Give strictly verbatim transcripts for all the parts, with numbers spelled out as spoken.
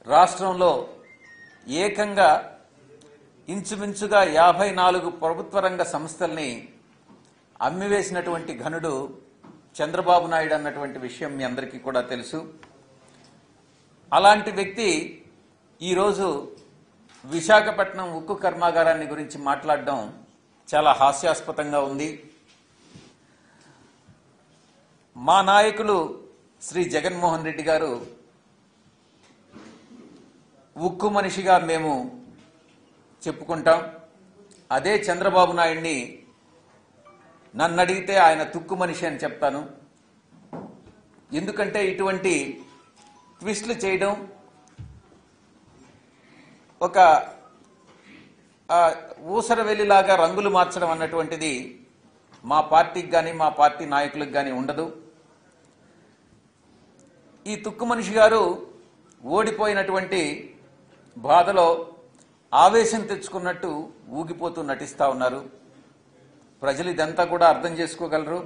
రాష్ట్రంలో ఏకంగా ఇంచుమించుగా యాభై నాలుగు ప్రభుత్వ రంగ సంస్థల్ని అమ్మివేసినటువంటి ఘనుడు చంద్రబాబు నాయుడు అన్నటువంటి విషయం మీ అందరికీ కూడా తెలుసు. అలాంటి వ్యక్తి ఈరోజు విశాఖపట్నం ఉక్కు కర్మాగారాన్ని గురించి మాట్లాడడం చాలా హాస్యాస్పదంగా ఉంది. మా నాయకులు శ్రీ జగన్మోహన్ రెడ్డి గారు ఉక్కు మనిషిగా మేము చెప్పుకుంటాం. అదే చంద్రబాబు నాయుడిని నన్ను అడిగితే ఆయన తుక్కు మనిషి అని చెప్తాను. ఎందుకంటే ఇటువంటి ట్విస్టులు చేయడం, ఒక ఊసర వెల్లిలాగా రంగులు మార్చడం అన్నటువంటిది మా పార్టీకి కానీ మా పార్టీ నాయకులకు కానీ ఉండదు. ఈ తుక్కు మనిషి గారు ఓడిపోయినటువంటి బాధలో ఆవేశం తెచ్చుకున్నట్టు ఊగిపోతూ నటిస్తూ ఉన్నారు. ప్రజలు ఇదంతా కూడా అర్థం చేసుకోగలరు.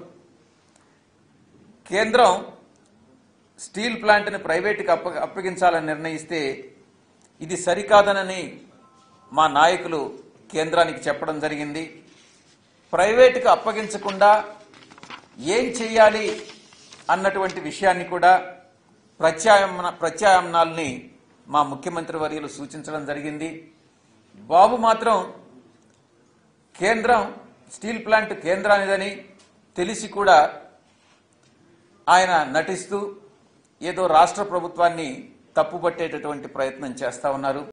కేంద్రం స్టీల్ ప్లాంట్ని ప్రైవేటుకి అప్ప అప్పగించాలని నిర్ణయిస్తే ఇది సరికాదనని మా నాయకులు కేంద్రానికి చెప్పడం జరిగింది. ప్రైవేటుకు అప్పగించకుండా ఏం చేయాలి అన్నటువంటి విషయాన్ని కూడా ప్రత్యామ్న ప్రత్యామ్నాల్ని మా ముఖ్యమంత్రి వర్యులు సూచించడం జరిగింది. బాబు మాత్రం కేంద్రం స్టీల్ ప్లాంట్ కేంద్రానిదని తెలిసి కూడా ఆయన నటిస్తూ ఏదో రాష్ట్ర ప్రభుత్వాన్ని తప్పుపట్టేటటువంటి ప్రయత్నం చేస్తా ఉన్నారు.